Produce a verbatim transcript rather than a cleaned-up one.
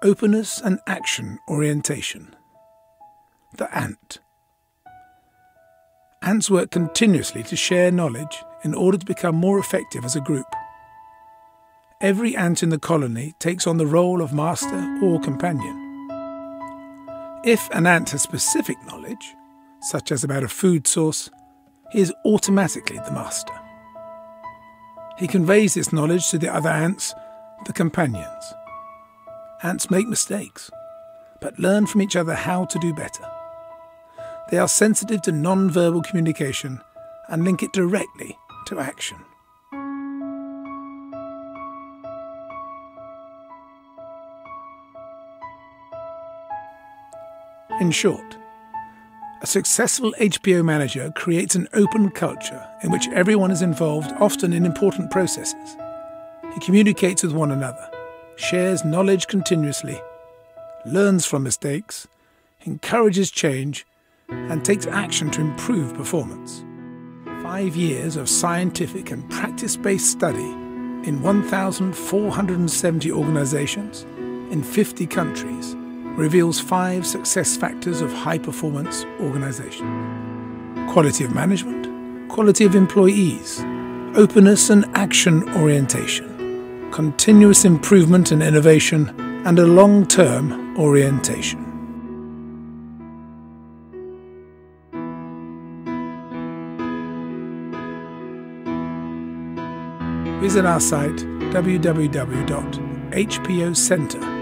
Openness and action orientation. The ant. Ants work continuously to share knowledge in order to become more effective as a group. Every ant in the colony takes on the role of master or companion. If an ant has specific knowledge, such as about a food source, he is automatically the master. He conveys this knowledge to the other ants, the companions. Ants make mistakes, but learn from each other how to do better. They are sensitive to non-verbal communication and link it directly to action. In short, a successful H P O manager creates an open culture in which everyone is involved, often in important processes. He communicates with one another, shares knowledge continuously, learns from mistakes, encourages change, and takes action to improve performance. Five years of scientific and practice-based study in one thousand four hundred seventy organizations in fifty countries reveals five success factors of high-performance organization: quality of management, quality of employees, openness and action orientation, continuous improvement and innovation, and a long-term orientation. Visit our site w w w dot h p o centre